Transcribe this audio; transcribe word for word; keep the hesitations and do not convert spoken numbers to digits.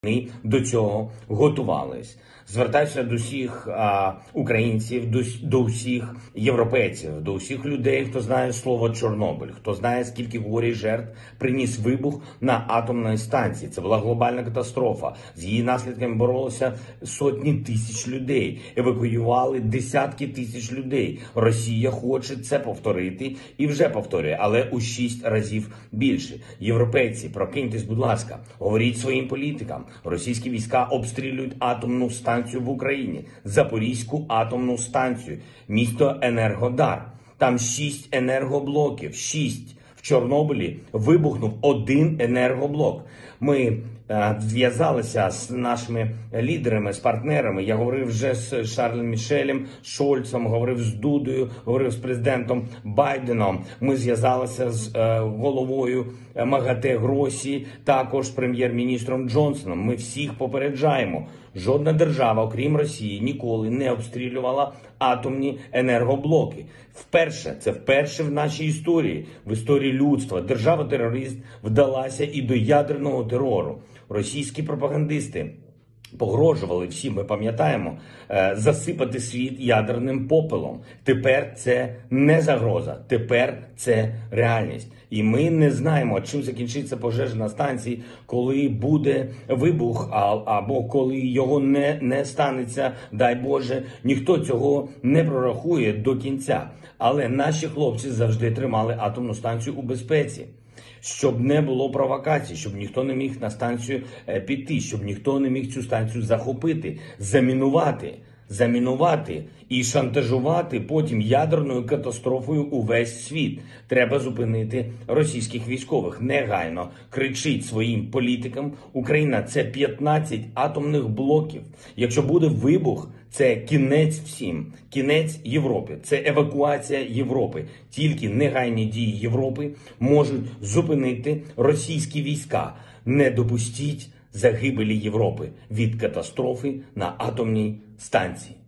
Вони до цього готувались. Звертаюся до всіх а, українців, до, до всіх європейців, до всіх людей, хто знає слово Чорнобиль, хто знає, скільки горя і жертв приніс вибух на атомній станції. Це була глобальна катастрофа. З її наслідками боролися сотні тисяч людей, евакуювали десятки тисяч людей. Росія хоче це повторити і вже повторює, але у шість разів більше. Європейці, прокиньтесь, будь ласка, говоріть своїм політикам. Російські війська обстрілюють атомну станцію в Україні, Запорізьку атомну станцію, місто Енергодар. Там шість енергоблоків, шість. В Чорнобилі вибухнув один енергоблок. Ми е, зв'язалися з нашими лідерами, з партнерами. Я говорив вже з Шарлем Мішелем, Шольцем, говорив з Дудою, говорив з президентом Байденом. Ми зв'язалися з е, головою МАГАТЕ Гросі, також з прем'єр-міністром Джонсоном. Ми всіх попереджаємо. Жодна держава, окрім Росії, ніколи не обстрілювала атомні енергоблоки. Вперше, це вперше в нашій історії, в історії людства, держава-терорист вдалася і до ядерного терору. Російські пропагандисти погрожували всім, ми пам'ятаємо, засипати світ ядерним попелом. Тепер це не загроза, тепер це реальність. І ми не знаємо, чим закінчиться пожежа на станції, коли буде вибух, або коли його не, не станеться, дай Боже, ніхто цього не прорахує до кінця. Але наші хлопці завжди тримали атомну станцію у безпеці. Щоб не було провокацій, щоб ніхто не міг на станцію піти, щоб ніхто не міг цю станцію захопити, замінувати, замінувати і шантажувати потім ядерною катастрофою увесь світ. Треба зупинити російських військових. Негайно кричить своїм політикам: Україна – це п'ятнадцять атомних блоків. Якщо буде вибух, це кінець всім, кінець Європи, це евакуація Європи. Тільки негайні дії Європи можуть зупинити російські війська. Не допустіть загибелі Європи від катастрофи на атомній станції.